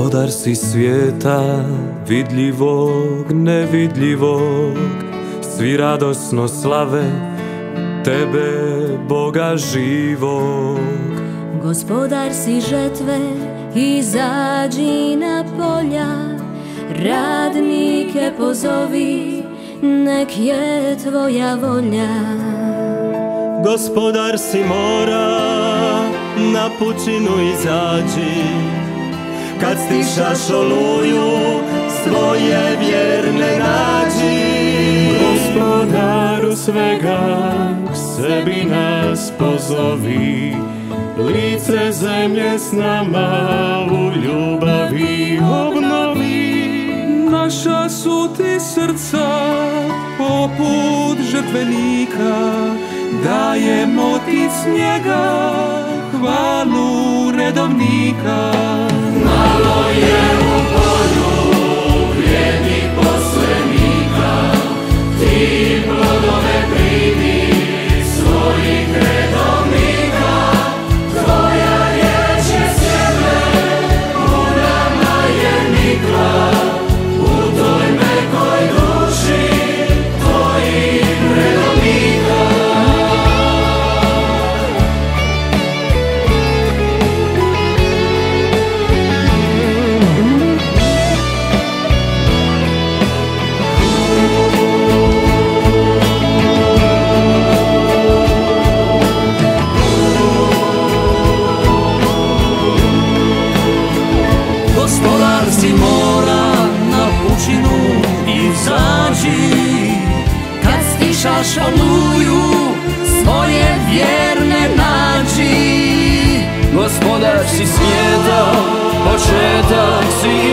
Gospodar si svijeta, vidljivog, nevidljivog, svi radosno slave tebe, Boga živog. Gospodar si žetve, izađi na polja, radnike pozovi, nek je tvoja volja. Gospodar si mora, na pučinu izađi, kad stišaš oluju, svoje vjerne nađi. Gospodaru svega, k sebi nas pozovi, lice zemlje s nama u ljubavi obnovi. Naša su ti srca poput žrtvenika, dajemo ti s njega hvalu redovnika. Malo je u polju vrijednih poslenika, ti plodove primi svojih redovnika. Tvoja riječ je sjeme, u nama je nikla, u toj mekoj duši tvojih redovnika. Gospodar si mora, na pučinu izađi, kad stišaš oluju, svoje vjerne nađi. Gospodar si svijeta, početak si